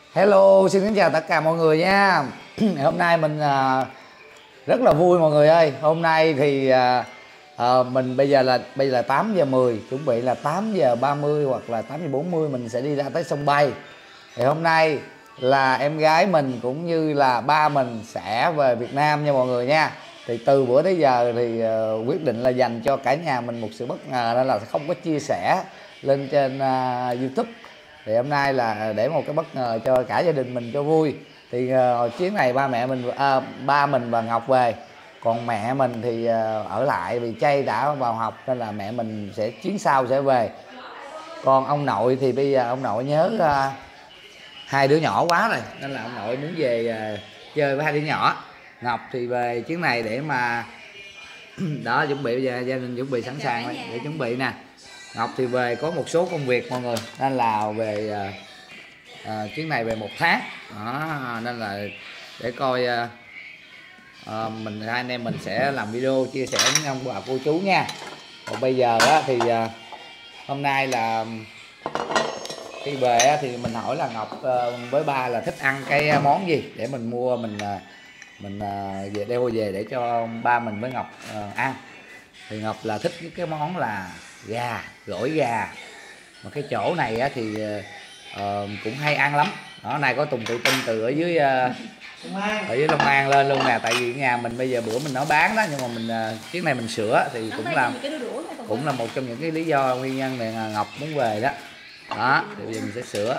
Hello, xin kính chào tất cả mọi người nha. Hôm nay mình rất là vui mọi người ơi. Hôm nay thì mình bây giờ là 8 giờ 10, chuẩn bị là 8 giờ 30 hoặc là 8 giờ 40 mình sẽ đi ra tới sân bay. Thì hôm nay là em gái mình cũng như là ba mình sẽ về Việt Nam nha mọi người nha. Thì từ bữa tới giờ thì quyết định là dành cho cả nhà mình một sự bất ngờ nên là không có chia sẻ lên trên YouTube. Thì hôm nay là để một cái bất ngờ cho cả gia đình mình cho vui. Thì chuyến này ba mình và Ngọc về, còn mẹ mình thì ở lại vì Chay đã vào học nên là mẹ mình sẽ chuyến sau sẽ về. Còn ông nội thì bây giờ ông nội nhớ hai đứa nhỏ quá rồi nên là ông nội muốn về chơi với hai đứa nhỏ. Ngọc thì về chuyến này để mà đó, chuẩn bị bây giờ gia đình chuẩn bị sẵn sàng để chuẩn bị nè. Ngọc thì về có một số công việc mọi người nên là về chuyến này về 1 tháng đó, nên là để coi hai anh em mình sẽ làm video chia sẻ với ông bà cô chú nha. Còn bây giờ á, thì hôm nay là khi về á, thì mình hỏi là Ngọc với ba là thích ăn cái món gì để mình mua mình về đeo về để cho ba mình với Ngọc ăn. Thì Ngọc là thích cái món là gỏi gà, mà cái chỗ này á, thì cũng hay ăn lắm đó. Này có Tùng tự tin từ ở dưới Long An lên luôn nè, tại vì nhà mình bây giờ bữa mình nói bán đó, nhưng mà mình chuyến này mình sửa thì cũng là một trong những cái lý do nguyên nhân này Ngọc muốn về đó. Đó thì bây giờ mình sẽ sửa.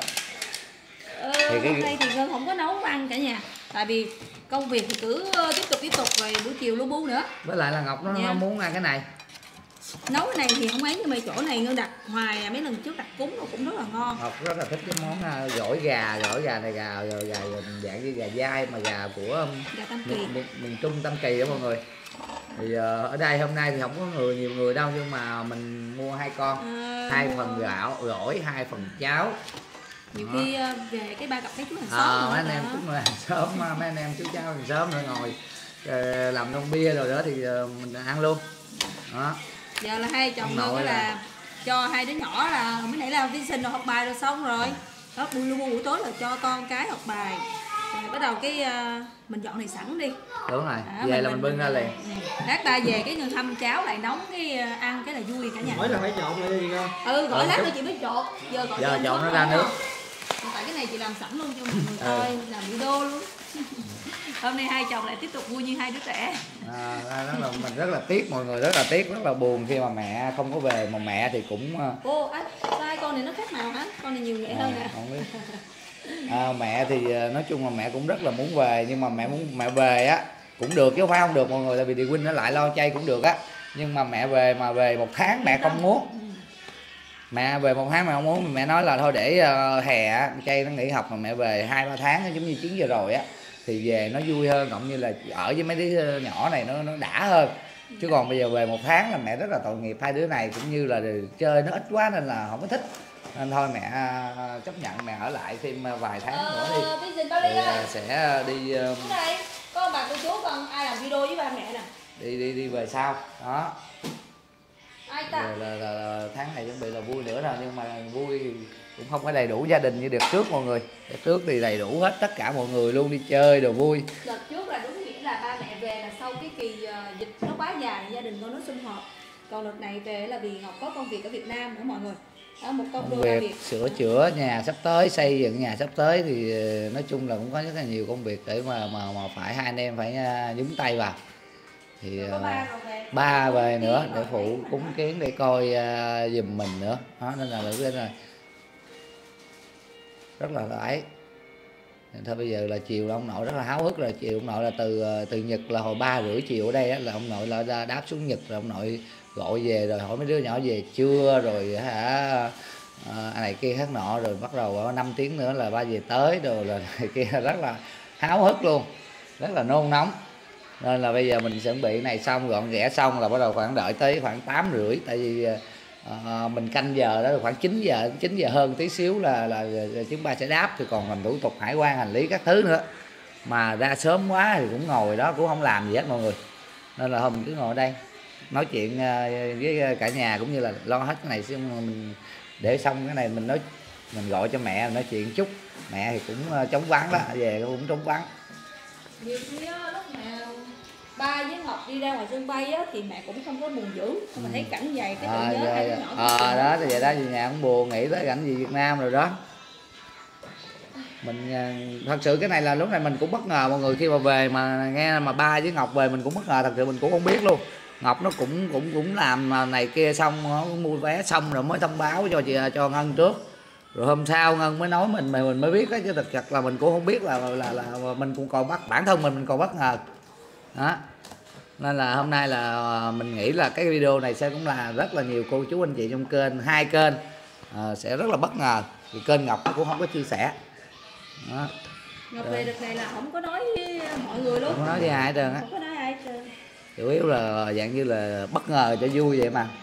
Thì hôm nay thì Ngân không có nấu ăn cả nhà, tại vì công việc thì cứ tiếp tục rồi buổi chiều lu bu nữa. Với lại là Ngọc nó muốn ăn cái này. Nấu cái này thì không ấy, nhưng mà chỗ này Ngân đặt hoài, mấy lần trước đặt cúng rồi cũng rất là ngon. Ngọc rất là thích cái món gỏi gà này, gà dạng như gà dai mà gà của gà Tam Kỳ, miền Trung Tam Kỳ đó mọi người. Thì ở đây hôm nay thì không có nhiều người đâu, nhưng mà mình mua 2 con, 2 phần gỏi 2 phần cháo. Nhiều khi về cái ba cặp cái chú hàng xóm mấy anh em cũng hàng xóm, mấy anh em chú cháu hàng xóm nữa ngồi làm nông bia rồi đó thì mình ăn luôn đó. Giờ là hai chồng Ngân là cho hai đứa nhỏ là mới nãy là đi sinh rồi học bài rồi xong rồi đó, buổi tối là cho con cái học bài rồi bắt đầu cái mình dọn này sẵn đi. Đúng rồi, về là mình bưng ra liền. Lát ta về cái Ngân hâm cháo lại nóng cái ăn cái là vui cả nhà. Hỏi là phải trộn lại đi không? Gọi lát nữa chị mới trộn. Giờ trộn nó ra nước. Tại cái này chị làm sẵn luôn cho mọi người coi, làm video luôn. Hôm nay hai chồng lại tiếp tục vui như hai đứa trẻ. Mình rất là tiếc mọi người, rất là tiếc, rất là buồn khi mà mẹ không có về, mà mẹ thì cũng sai con này nó khác màu hả? Con này nhiều nhẹ hơn nè. Không biết. Mẹ thì nói chung là mẹ cũng rất là muốn về, nhưng mà mẹ về á cũng được chứ không phải không được mọi người, tại vì Địa Huynh nó lại lo chay cũng được á, nhưng mà mẹ về 1 tháng mẹ không muốn. Mẹ về 1 tháng mẹ không muốn, mẹ nói là thôi để hè chay nó nghỉ học mà mẹ về 2-3 tháng giống như chuyến vừa rồi á thì về nó vui hơn, cộng như là ở với mấy đứa nhỏ này nó đã hơn. Chứ còn bây giờ về 1 tháng là mẹ rất là tội nghiệp hai đứa này, cũng như là chơi nó ít quá nên là không có thích, nên thôi mẹ chấp nhận mẹ ở lại thêm vài tháng nữa đi. Thì sẽ đi có bà cô chú con ai làm video với ba mẹ nè, đi về sau đó. Ai ta? Là tháng này chuẩn bị là vui nữa rồi, nhưng mà vui cũng không có đầy đủ gia đình như đợt trước mọi người. Đợt trước thì đầy đủ hết tất cả mọi người luôn, đi chơi đồ vui. Đợt trước là đúng nghĩa là ba mẹ về là sau cái kỳ dịch nó quá dài, gia đình con nó sum họp. Còn đợt này về là vì Ngọc có công việc ở Việt Nam nữa mọi người. Đó, một công việc sửa chữa nhà sắp tới, xây dựng nhà sắp tới thì nói chung là cũng có rất là nhiều công việc để mà phải hai anh em phải nhúng tay vào. Thì ba về nữa để phụ cúng kiến để coi giùm mình nữa đó, nên là rất là ấy. Thôi bây giờ là chiều là ông nội rất là háo hức rồi. Chiều ông nội là từ Nhật là hồi 3:30 chiều ở đây á, là ông nội là đáp xuống Nhật rồi ông nội gọi về rồi hỏi mấy đứa nhỏ về chưa, rồi anh này kia khác nọ, rồi bắt đầu 5 tiếng nữa là ba về tới rồi là này kia, rất là háo hức luôn, rất là nôn nóng. Nên là bây giờ mình chuẩn bị này xong gọn ghẽ xong là bắt đầu khoảng đợi tới khoảng 8:30, tại vì mình canh giờ đó khoảng 9 giờ hơn tí xíu là chúng ba sẽ đáp, thì còn làm thủ tục hải quan hành lý các thứ nữa, mà ra sớm quá thì cũng ngồi đó cũng không làm gì hết mọi người. Nên là thôi mình cứ ngồi ở đây nói chuyện với cả nhà, cũng như là lo hết cái này, mình để xong cái này mình nói mình gọi cho mẹ nói chuyện chút. Mẹ thì cũng trống vắng đó, về cũng trống vắng. Nhiều khi á, lúc mà ba với Ngọc đi ra ngoài sân bay á thì mẹ cũng không có buồn dữ, mà thấy cảnh vậy cái tự nhớ hai đứa nhỏ. Đó thì vậy đó, về nhà cũng buồn, nghĩ tới cảnh gì Việt Nam rồi đó. Mình thật sự cái này là lúc này mình cũng bất ngờ mọi người, khi mà về mà nghe mà ba với Ngọc về mình cũng bất ngờ, thật sự mình cũng không biết luôn. Ngọc nó cũng làm này kia xong, nó mua vé xong rồi mới thông báo cho Ngân trước, rồi hôm sau Ngân mới nói mình mới biết đó, chứ thực chất là mình cũng không biết là mình cũng còn bản thân mình còn bất ngờ đó. Nên là hôm nay là mình nghĩ là cái video này sẽ cũng là rất là nhiều cô chú anh chị trong kênh, hai kênh sẽ rất là bất ngờ, vì kênh Ngọc cũng không có chia sẻ đó. Ngọc về đợt này là không có nói với mọi người luôn, không có nói với ai hết trơn á, không có nói ai hết trơn, chủ yếu là dạng như là bất ngờ cho vui vậy mà.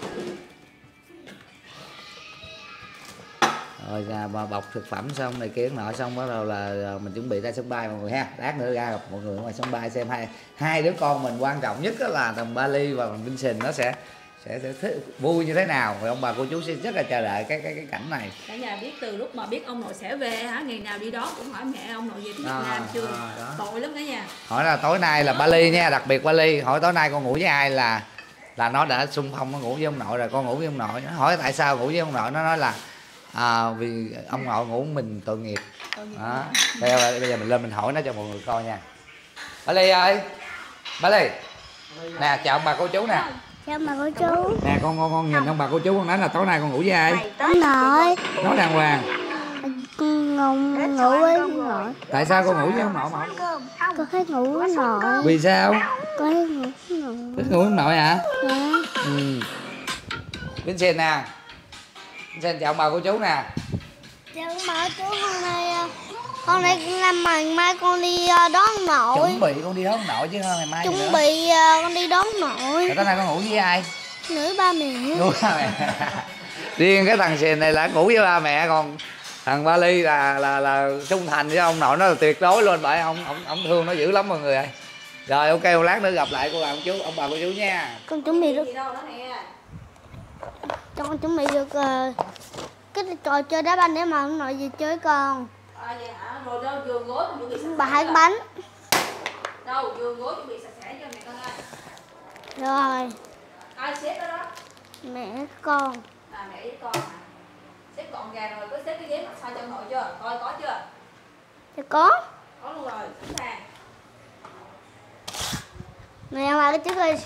Rồi mà bọc thực phẩm xong này kia nọ xong bắt đầu là mình chuẩn bị ra sân bay mọi người ha. Lát nữa ra gặp mọi người ngoài sân bay xem hai đứa con mình, quan trọng nhất là thằng Bali và thằng Vincent nó sẽ vui như thế nào. Rồi ông bà cô chú sẽ rất là chờ đợi cái cảnh này. Cả nhà biết từ lúc mà biết ông nội sẽ về hả, ngày nào đi đó cũng hỏi mẹ ông nội về tới Việt Nam chưa. Tội lắm cả nhà. Hỏi là tối nay là Bali nha, đặc biệt Bali hỏi tối nay con ngủ với ai, là nó đã xung phong nó ngủ với ông nội rồi, con ngủ với ông nội. Nó hỏi tại sao ngủ với ông nội, nó nói là vì ông nội ngủ mình tội nghiệp. Đó. Bây giờ mình lên mình hỏi nó cho mọi người coi nha. Bali ơi, Bali nè, chào ông bà cô chú nè. Chào bà cô chú. Nè con nhìn ông bà cô chú, con nói là tối nay con ngủ với ai? Ông nội. Nói đàng hoàng. Ngủ với ông nội. Tại sao con ngủ với ông nội mà? Con thích ngủ với ông nội. Vì sao? Con thích ngủ với ông nội. Thích ngủ với ông nội hả? Dạ. Vincent nè. Vincent chào ông bà cô chú nè. Chào ông bà chú, hôm nay làm mai con đi đón ông nội. Chuẩn bị con đi đón ông nội chứ ngày mai. Chuẩn bị con đi đón ông nội. Rồi tối nay con ngủ với ai? Nữ ba mẹ. Riêng cái thằng Sìn này là ngủ với ba mẹ, còn thằng Bali là trung thành với ông nội nó là tuyệt đối luôn, bởi ông thương nó dữ lắm mọi người ơi. Rồi ok, một lát nữa gặp lại cô bà cô chú, ông bà cô chú nha. Con chuẩn bị được. Con chuẩn bị được cái trò chơi đá banh để mà ông nội về chơi con. Vậy hả? Rồi đâu giường gối chuẩn bị sạch sẽ. Bà hai cái bánh. Đâu giường gối chuẩn bị sạch sẽ cho mẹ con ơi. Rồi. Ai xếp đó đó? Mẹ con. Mẹ với con hả? Xếp gọn gàng rồi, có xếp cái ghế massage cho ông nội chưa? Coi có chưa? Dạ có. Có luôn rồi, sẵn sàng. Nè ông bà cái trước đi.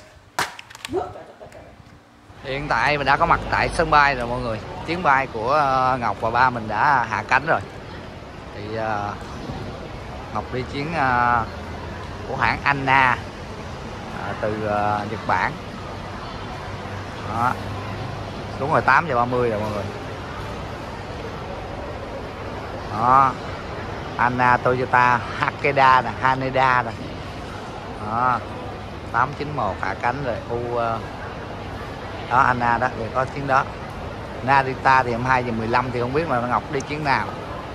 Hiện tại mình đã có mặt tại sân bay rồi mọi người. Chuyến bay của Ngọc và ba mình đã hạ cánh rồi. Thì Ngọc đi chuyến của hãng Anna từ Nhật Bản. Đó. Đúng rồi, 8:30 rồi mọi người. Đó. Anna Toyota Hakeda nè, Haneda nè. Đó. 891 hạ cánh rồi. Đó Anna đó, thì có chuyến đó. Narita thì 2:15 thì không biết là Ngọc đi chuyến nào.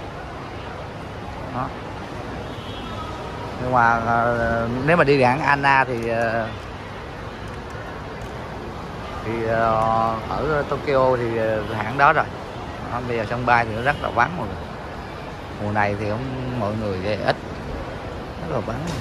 Đó. Nhưng mà nếu mà đi hãng Anna thì ở Tokyo thì hãng đó rồi. Đó, bây giờ sân bay thì nó rất là vắng mọi người. Mùa này thì không, mọi người thì ít, rất là vắng.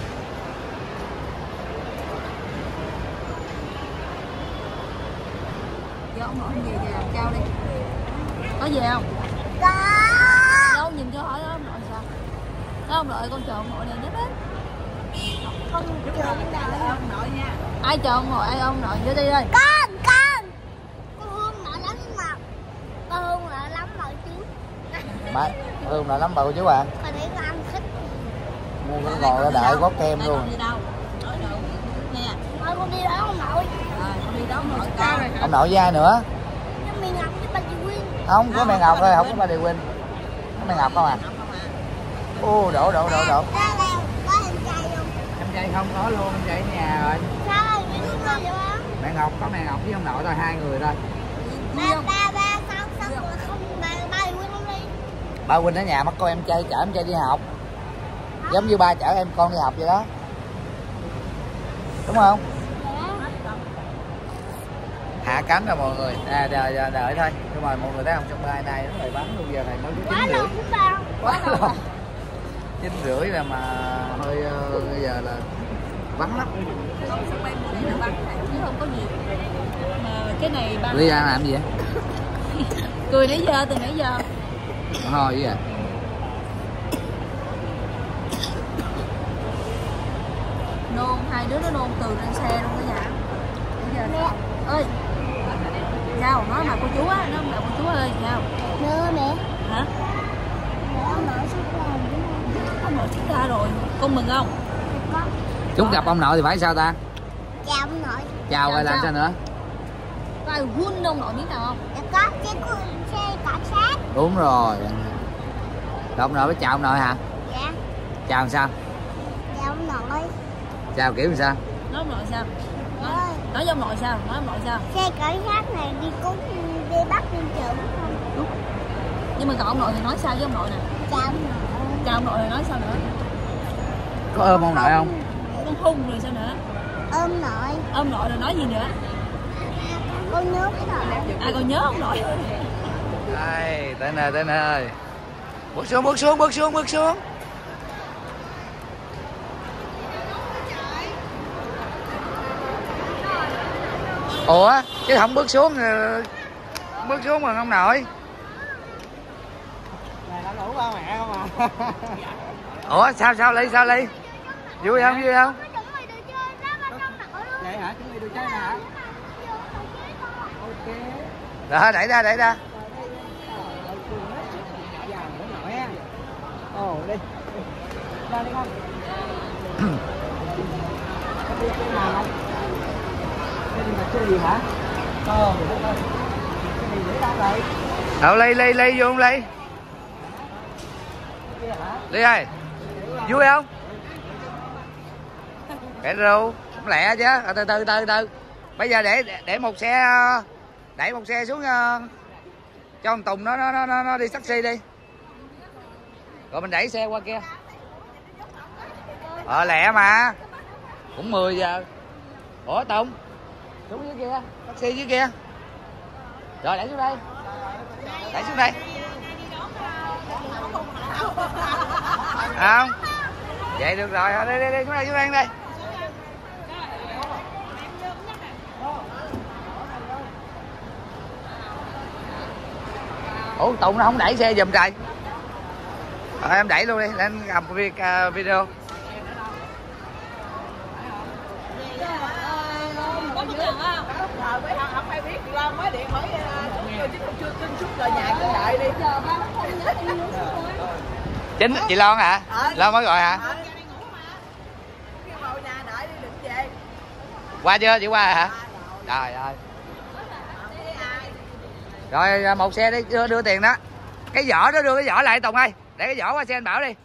Ông nội về làm trao đi. Có về không? Có. Đâu nhìn cho hỏi đó ông nội sao? Đó ông nội, con chờ ông nội này nhất á. Con chờ ông nội nha. Ai chờ ông nội, ai ông nội vô đi ơi. Con. Con Hương nợ lắm mà. Con Hương nợ lắm mà chú. Ba Hương nợ lắm bà cô chú à. Con để con ăn thích. Mua cái ngồi ở đợi gót kem luôn. Đi đâu? Nói được nè. Thôi con đi đón ông nội. Con đi đón nội con. Ông nội với ai nữa? Mẹ Ngọc với bà Chị Quyên. Không, có mẹ Ngọc thôi, không có bà Điều Quyên. Có mẹ Ngọc không à? Ô, đổ. Có em trai không? Em trai không có luôn, em trai ở nhà rồi. Sao mẹ Quyên không vậy ba? Mẹ Ngọc, có mẹ Ngọc với ông nội thôi, hai người thôi. Ba sao không ba Chị Quyên không đi? Ba Quyên ở nhà mất con em trai, chở em trai đi học. Giống như ba chở em con đi học vậy đó. Đúng không? hạ cánh rồi mọi người. Đợi thôi. Nhưng mà mọi người thấy không, trong bay này nó lại bán luôn, giờ này mới Quá 9 lâu rưỡi. cũng bao. Quá lâu. 9 rưỡi là mà hơi bây giờ là vắng lắm. Không, sân bay mùa này là vắng chứ không có nhiều. Mà cái này ba Lý đang làm gì vậy? cười nãy giờ, từ nãy giờ. Thôi vậy à? Nôn, hai đứa nó nôn từ trên xe luôn đó dạ. Bây giờ ơi. Sao? Nói mà cô chú á, nó là cô chú ơi, sao? Nữa mẹ. Hả? Ông nội sắp làm đúng không? Ông nội chúng ta rồi, con mừng không? Con. Chúng gặp ông nội thì phải sao ta? Chào ông nội. Chào rồi làm sao nữa? Có ai hun ông nội biết nào không? Dạ có, chứ cô xe cảnh sát. Đúng rồi. Rồi ông nội mới chào ông nội hả? Dạ. Chào làm sao? Chào ông nội. Chào kiểu làm sao? Nói ông nội sao? Ơi. Nói với ông nội sao? Nói ông nội sao? Xe cảnh sát này đi cứu, đi bắt đi trường không? Nhưng mà còn ông nội thì nói sao với ông nội nè? Chào ông nội. Chào ông nội thì nói sao nữa? Có ôm ông nội không? Con hung rồi sao nữa? Ôm nội. Ông nội rồi nói gì nữa? Con nhớ cái nội. À còn nhớ ông nội. Đây, tên ơi. Bước xuống. Ủa, chứ không bước xuống mà ông nội. Này nó ngủ ba mẹ không à. Ủa, sao Ly? Vui không? Vậy hả? Chúng mày được chơi nè hả? Ok. Rồi, đẩy ra. Ồ, đi. Ra đi con. Có đi chơi nào không? Cái gì mà chơi gì hả? Cái gì để ra vậy? Đâu Ly vô không Ly? Ly ơi, vui không? Kệ đâu, cũng lẹ chứ. Từ. Bây giờ để một xe, đẩy một xe xuống cho ông Tùng nó đi taxi đi. Rồi mình đẩy xe qua kia. Lẹ mà. Cũng 10 giờ. Ủa Tùng, xuống dưới kia, taxi dưới kia. Rồi đẩy xuống đây. Không? Vậy được rồi, thôi đi xuống đây. Ủa Tùng nó không đẩy xe giùm trời. Rồi em đẩy luôn đi, lên cầm video. Có một lần không? Không ai biết, Loan mới điện hỏi chưa tin chút rồi nhà cứ đợi đi. Giờ ba không nhớ đi nữa rồi. Chính chị Loan hả? Loan mới gọi hả? Nhà đợi đi đừng về. Qua chưa? Chị qua rồi hả? Trời ơi. Rồi một xe đi, đưa tiền đó. Cái vỏ đó, đưa cái vỏ lại Tùng ơi. Để cái vỏ qua xe anh Bảo đi.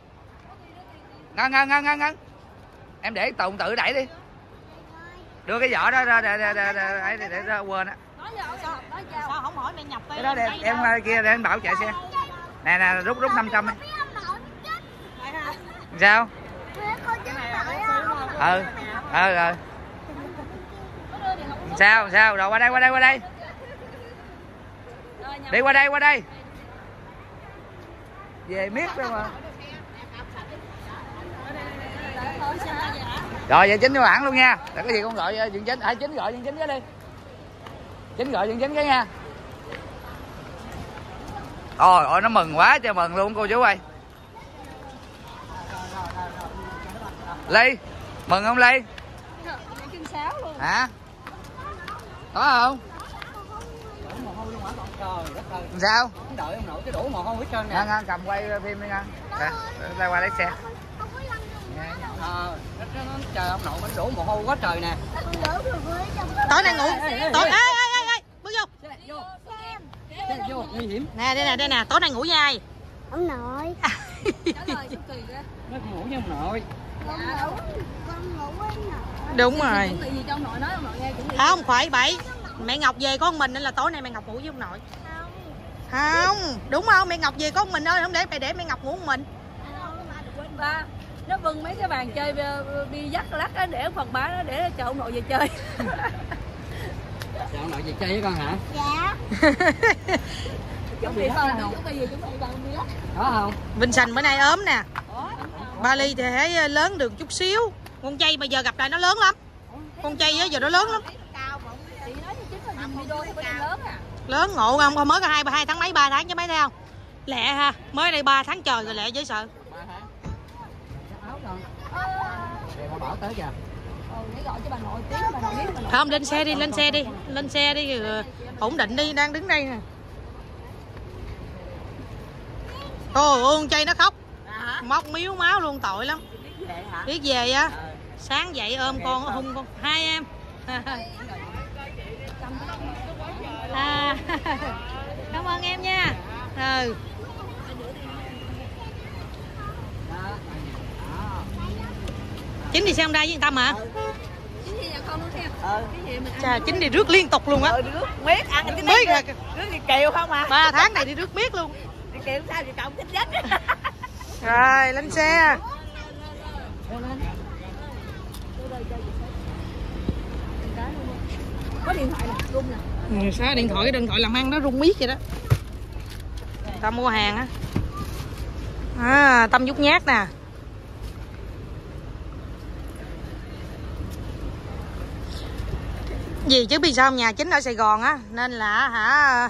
Ngân. Em để Tùng tự đẩy đi. Đưa cái vỏ đó ra để ra quên á. Sao không hỏi mẹ nhập Cái đó để em qua kia để anh Bảo chạy xe. Nè rút 500 đi. Sao? Sao? Rồi qua đây. Đi qua đây. Về miết rồi mà. Rồi vậy Chính vô hẳn luôn nha. Để có gì con gọi chuyện Chính. Chính gọi chuyện Chính cái đi. Chính gọi chuyện Chính cái nha. Ôi nó mừng quá trời mừng luôn cô chú ơi. Ly, mừng không Ly? Hả? Có không? Sao? Đợi ông nội cái đổ mồ hôi hết trơn nè. Ngân cầm quay phim đi Ngân. Đây qua lấy xe. Nó trời ông nội nó đổ mồ hôi quá trời nè. Tối nay ngủ. Tối ê bước vô. Nguy hiểm. Nè đây nè, tối nay ngủ với ai? Ông nội. Nó ngủ với ông nội. Con ngủ với nội. Đúng rồi. Chuẩn bị gì cho ông nội nói ông nội nghe chuẩn bị. Không phải bậy. Mẹ Ngọc về có một mình nên là tối nay mẹ Ngọc ngủ với ông nội. Không, đúng không? Mẹ Ngọc về có một mình thôi, không để mẹ Ngọc ngủ một mình. Ba nó bưng mấy cái bàn chơi bi dắt lắc á để phần bá nó để chờ ông nội về chơi. Dạ ông nội về chơi với con hả? Dạ. Chuẩn bị thôi, chuẩn bị gì chuẩn bị bằng biết. Có không? Vincent bữa nay ốm nè. Bali thì thấy lớn được chút xíu. Con chay bây giờ gặp lại nó lớn lắm. Con chay giờ nó lớn lắm. Chị nói chính là dùng video thì lớn à. Lớn ngộ không? Mới có 2 tháng mấy 3 tháng chứ mấy thấy không? Lẹ ha. Mới đây 3 tháng trời rồi lẹ dễ sợ. 3 tháng. Áo con. Để con bảo tới kìa. Để gọi cho bà nội tí bà nội biết bà nội. Không, lên xe đi, lên xe đi. Lên xe đi, ổn định đi, đang đứng đây nè. Ôi, con chay nó khóc. Móc miếu máu luôn, tội lắm. Biết về á. Sáng dậy ôm con hung con. Hai em. Cảm ơn em nha. Chính đi xe Honda với người Tâm hả? Chính thì nhà con luôn theo. Chà, Chính đi rước liên tục luôn á. Rước miết ăn cái Biết rồi. rước đi kiều không à? 3 tháng này đi rước miết luôn. Đi kiều sao thì chồng thích nhất. Rồi, lên xe. Có điện thoại nè, rung nè. Sao điện thoại làm ăn nó rung miết vậy đó. Ta mua hàng á. Tâm nhút nhát nè. Gì chứ biết sao không, nhà Chính ở Sài Gòn á nên là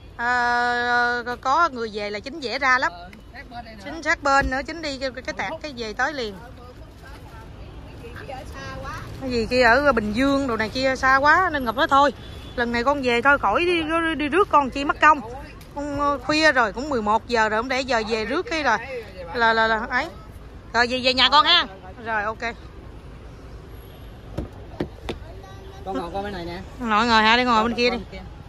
có người về là Chính dễ ra lắm. Chính sát bên nữa, Chính đi cái tẹt cái về tới liền. Cái gì kia ở Bình Dương đồ này kia xa quá nên Ngọc nói thôi lần này con về thôi, khỏi đi rước con chi mất công. Con khuya rồi cũng 11 giờ rồi, không để giờ về rước cái là ấy. Rồi về nhà con ha. Rồi ok. Con ngồi bên này nè. Nội ngồi hả, đi ngồi bên kia đi.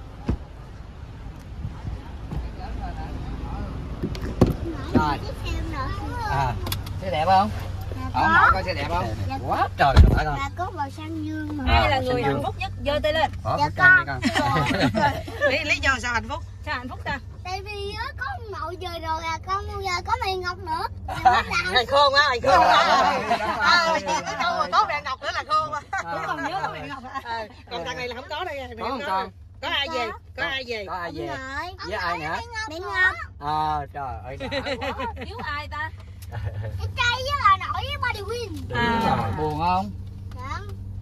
Rồi. Xe đẹp không? Ông nội coi xe đẹp không? Quá trời phải con. Là có màu xanh dương mà. Ai là người hạnh phúc nhất? Giơ tay lên. Dạ con. Lý do sao hạnh phúc? Sao hạnh phúc ta? Tại vì có ông nội về rồi à, con bây giờ có mày Ngọc nữa. Thầy khôn á, thầy khôn á. Cái câu mà có bạn Ngọc nữa là khôn á. Cũng còn nhớ có bạn Ngọc hả? Còn thằng này là không có đây. Có không con? Có ai về? Có ai về? Có ai về? Rồi. Với ai nữa? Mẹ Ngọc. Trời ơi. Thiếu ai ta? Cái trai với bà nội với bà Điều Win. Buồn không? Dạ.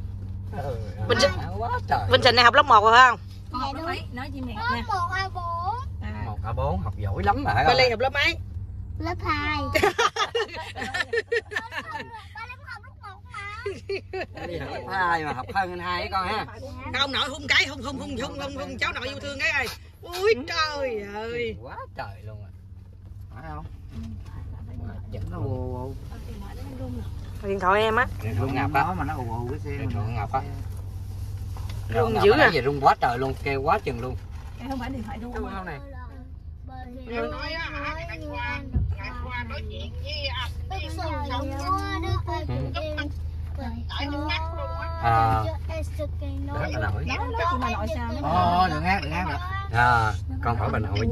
Quá trời. Vincent này học lớp 1 rồi phải không? Con học lớp mấy? Nói với mẹ Lớp nha. 1, 2, 4. 1, 2, 4 học giỏi lắm mà. Bali học lớp mấy? Lớp 2. Ba lớp học lớp 1 mà. Đi học lớp 2 mà học hơn hơn 2 con ha. Ông nội hung cái hung cháu nội yêu thương cái ơi. Ui trời ơi. Quá trời luôn à. Phải không? Vẫn nó ù. Điện thoại em á. Rung Ngọc á mà nó ù cái xe rung Ngọc á. Rung dữ à. Giờ rung quá trời luôn, kêu quá chừng luôn. Cái không phải điện thoại rung không này. Rất là nổi. Chị bà nội sao? Đừng hát rồi. Con hỏi bà nội.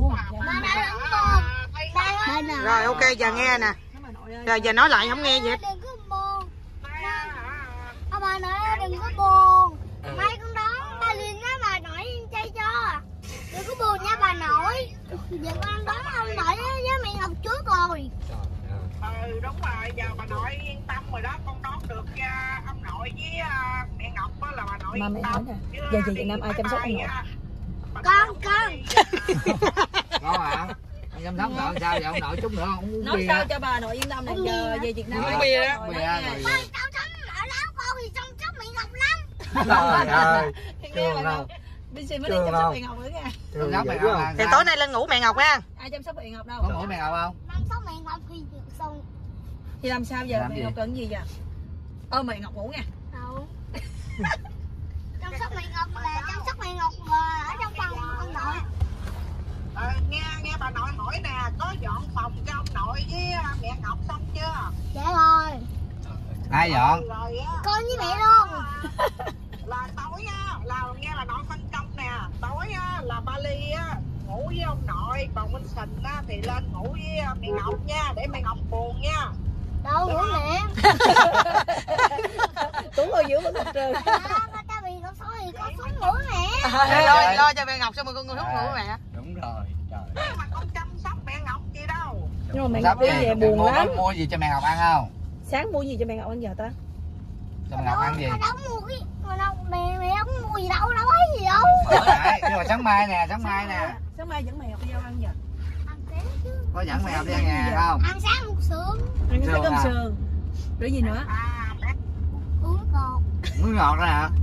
Rồi ok giờ nghe nè. Rồi giờ nói lại không nghe gì hết. Đừng có buồn. Bà nội đừng có buồn. Mai con đón ba Liên á, bà nội chơi cho. Đừng có buồn nha bà nội. Giờ con đón ông nội với mẹ Ngọc trước rồi. Đúng rồi, giờ bà nội yên tâm rồi đó, con đón được ông nội với mẹ Ngọc đó là bà nội Mà mẹ yên hỏi tâm. nè, giờ về Việt Nam ai chăm sóc ông nội? Con. Ngon hả? Anh chăm sóc nội sao vậy? Ông nội chút nữa không uống Nói bia. sao cho bà nội yên tâm này, giờ về Việt Nam Uống bia đó. Bia rồi. Con cháu sống ở đó con thì chăm sóc mẹ Ngọc lắm. Trời ơi. Trường đâu. Đi xem mới đi chăm sóc mẹ Ngọc nữa nha. Trường sóc mẹ Ngọc. Thì tối nay lên ngủ mẹ Ngọc ha. Ai chăm sóc mẹ Ngọc đâu? Có ngủ mẹ Ngọc không? Chăm sóc mẹ Ngọc thì xong. Thì làm sao giờ Làm mẹ gì? Ngọc cần gì vậy? Mẹ Ngọc ngủ nha. Đâu. Chăm sóc mẹ Ngọc là chăm sóc mẹ Ngọc mà ở trong phòng ông nội. Nghe bà nội hỏi nè, có dọn phòng cho ông nội với mẹ Ngọc xong chưa? Dạ rồi. Ai dọn? Rồi á. Con với mẹ luôn. Là tối á, là nghe bà nội phân công nè, tối á là ba Ly á ngủ với ông nội, còn Minh Sình á thì lên ngủ với mẹ Ngọc nha, để mẹ Ngọc buồn nha. Đâu ngủ mẹ. Cũng ngồi giữa vẫn Ngọc trời. Ta bị Ngọc sống thì con xuống ngủ mẹ. Lo cho mẹ Ngọc sao mà con hút ngủ mẹ. Đúng rồi, trời. Mà con chăm sóc mẹ Ngọc gì đâu. Nhưng mà mẹ Ngọc đi về buồn lắm. Mua gì cho mẹ Ngọc ăn không? Sáng mua gì cho mẹ Ngọc ăn giờ ta? Cho mẹ Ngọc ăn gì? Đâu mua cái mẹ không mua gì đâu thấy gì đâu. Nhưng mà sáng mai nè. Sáng mai dẫn mẹ Ngọc đi đâu ăn giờ? Ăn sáng chứ. Có dẫn mẹ Ngọc đi ăn nhà không? Ăn sáng một sườn. Ăn cái cơm sườn. Rồi gì nữa? Uống cột. Muối ngọt đó hả?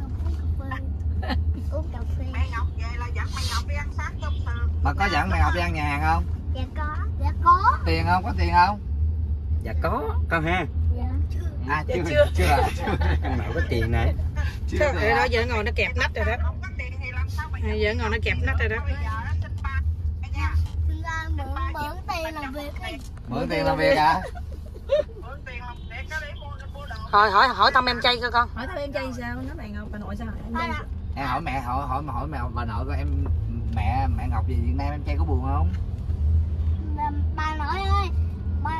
Uống cà phê. Mẹ Ngọc về là dẫn mẹ Ngọc đi ăn sáng cơm sườn. Mà có dẫn mẹ Ngọc đi ăn nhà hàng không? Dạ có. Dạ có. Tiền không? Có tiền không? Dạ có con ha. Dạ. À chưa. Con Mậu có tiền nè. Chưa. Rồi đó giờ ngồi nó kẹp nách rồi đó. Không có tiền thì làm sao mà Giờ ngồi nó kẹp nách rồi đó. bây giờ nó xin ba nha. Xin ra mượn tiền làm việc đi. Mượn tiền làm việc hả? Mượn tiền làm việc có để mua đồ. Hỏi thăm em trai coi con. Hỏi thăm em trai sao? Nó mẹ Ngọc bà nội sao? Em trai Em hỏi mẹ bà nội coi em mẹ Ngọc về Việt Nam em trai có buồn không? Bà nội ơi, mà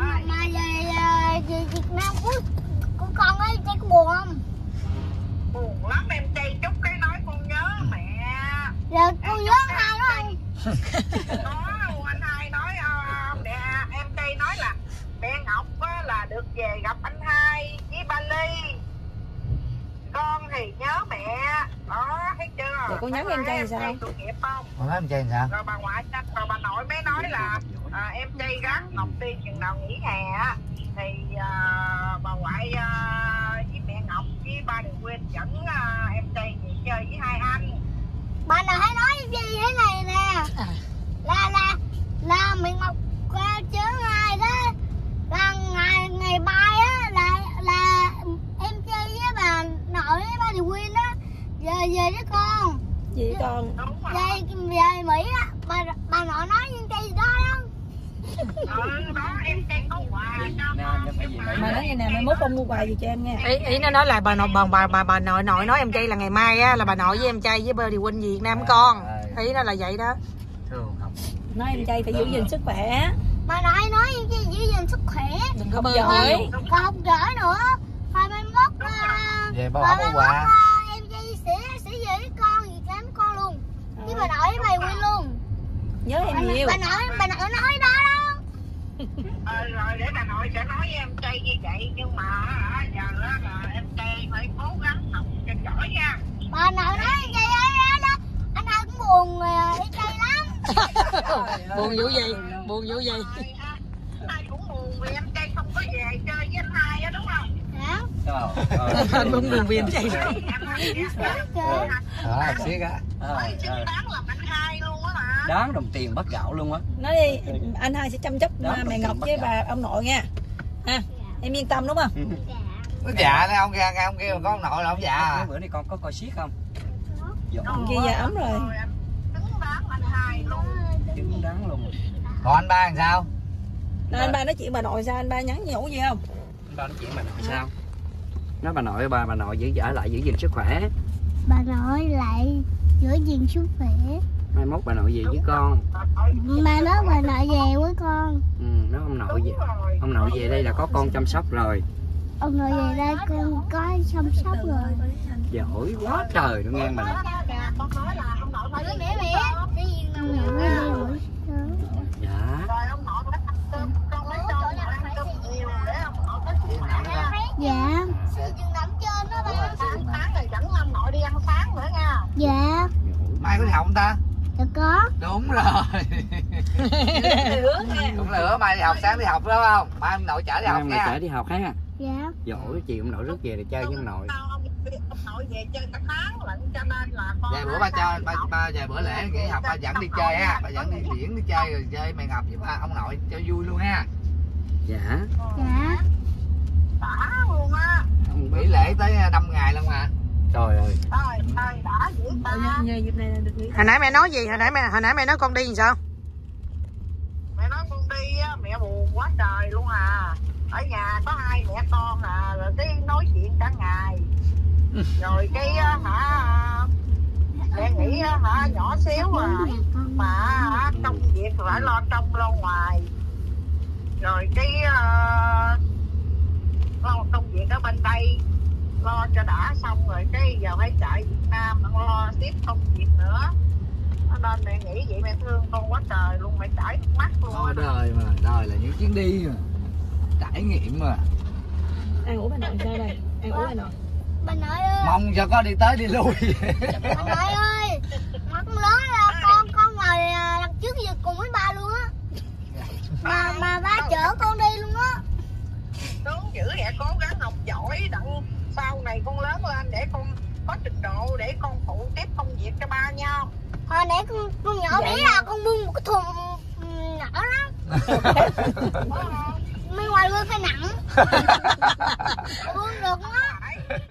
về Việt Nam của con ấy trai có buồn không? Buồn lắm em trai chút cái nói con nhớ mẹ. Rồi con nhớ hai đó không? Có anh hai nói em trai nói là mẹ Ngọc là được về gặp anh hai với ba Ly. Con thì nhớ mẹ đó, thấy chưa? Vậy con nhắn em trai thì sao? Tội nghiệp không? Con nói em trai làm sao? Rồi bà ngoại rồi bà nội mới nói là em trai gắn Ngọc đi chừng nào nghỉ hè á thì bà ngoại với mẹ Ngọc với ba Đừng Quên dẫn em trai về chơi với hai anh. Bà nội hãy nói gì thế này nè, là mẹ Ngọc qua chớ ngày đó, là ngày mai á là em chơi với bà nội với ba Đừng Quên á về với con. gì con? Đúng rồi. Về Mỹ á, bà nội nói những cây đó đó. Đó em trai có quà cho con. Mà nói như nè, mai mốt con mua quà gì cho em nha. Ý nó nói là bà nội nói em trai là ngày mai á là bà nội với em trai với bơ Điều Huynh Việt Nam con. Ý nó là vậy đó. Thương không? Nói em trai phải giữ gìn sức khỏe. Bà nội nói những cây giữ gìn sức khỏe. Đừng có bơ giỏi. thôi. Còn không giỏi nữa. Thôi mai mốt Về bao hấp quà. em trai sẽ về với con Việt Nam với con luôn. Với bà nội với bà Quyên luôn. Nhớ em nhiều. Bà nội nói đó đó. Rồi để bà nội sẽ nói với em trai như vậy, nhưng mà giờ là em trai phải cố gắng học cho giỏi nha. Bà nội nói em trai ấy đó. Anh hai cũng buồn em trai lắm. Buồn vụ gì? Ai cũng buồn vì em trai không có về chơi với anh hai á, đúng không? Hả? Anh cũng buồn vì em trai. Siết á. Xứng đáng là anh hai luôn á mà. Đáng đồng tiền bắt gạo luôn á. Nói đi, anh hai sẽ chăm sóc mẹ Ngọc với bà ông nội nha. Ha, em yên tâm đúng không? Nó dạ đấy, ông kia mà có ông nội là ông dạ. Cái bữa nay con có coi xiết không? Ông kia già ấm rồi. Xứng đáng anh hai luôn. Chứng đáng luôn. Còn anh ba làm sao? Rồi anh ba nói chuyện bà nội sao, anh ba nhắn nhủ gì không? Anh ba nói chuyện bà nội sao? Nói bà nội bà nội giữ gìn sức khỏe. Bà nội lại giữ gìn sức khỏe. Mai mốt bà nội về với con. Bà nói bà nội về với con. Nói ông nội về đây là có con chăm sóc rồi. Ông nội về đây con có chăm sóc rồi. Giỏi quá trời nó nghe bà nội. Con nói là ông nội phải Mẹ cái gì mà mẹ nói Dạ. rồi ông nội phải ăn cơm, con lấy cho ông nội ăn cơm nhiều để ông nội có sức khỏe nha. dạ. Chừng nằm trên đó ba. Sáng rồi dẫn ông nội đi ăn sáng nữa nha. Dạ. Mai có đi học không ta? Dạ có. Đúng rồi. Đúng là mai đi học, sáng đi học đúng không? Mai ông nội chở đi học Mai nha. chở đi học ha. Dạ. Giỏi, chiều ông nội rước về để chơi với ông nội. Ông nội về chơi cả tháng lận cho nên là con. Vài bữa ba cho ba vài bữa lễ nghỉ học ba dẫn đi chơi ha, ba dẫn đi biển đi chơi rồi chơi mẹ Ngọc với ba ông nội cho vui luôn ha. Dạ. Dạ. Đã luôn á. Nghỉ lễ tới 5 ngày luôn mà. Trời ơi. Trời đã dữ ta. Nhờ dịp này là được nghỉ. Hồi nãy mẹ nói gì? Hồi nãy mẹ nói con đi làm sao? Mẹ nói con đi á, mẹ buồn quá trời luôn à. Ở nhà có hai mẹ con à, rồi cái nói chuyện cả ngày. Rồi cái mẹ nghĩ nhỏ xíu à, mà công việc phải lo trong lo ngoài. Rồi cái lo công việc ở bên đây, lo cho đã xong rồi cái giờ phải chạy Việt Nam đang lo tiếp công việc nữa. Nên mẹ nghĩ vậy mẹ thương con quá trời luôn, mẹ chảy nước mắt luôn. Thôi đời mà, đời là những chuyến đi mà, trải nghiệm mà. Ăn ủa bà nội sao đây? Ăn ủa bà nội. Bà nội ơi. Mong cho có đi tới đi lui. Bà nội ơi. Mà con lớn là con ngồi lần trước giờ cùng với ba luôn á. Mà ba chở con đi luôn á. Đúng dữ vậy, cố gắng học giỏi đặng sau này con lớn lên để con có trình độ để con phụ tiếp công việc cho ba nha. Hồi nãy con nhỏ bé là con buông một cái thùng nhỏ lắm. Mấy ngoài luôn phải nặng. Buông được đó.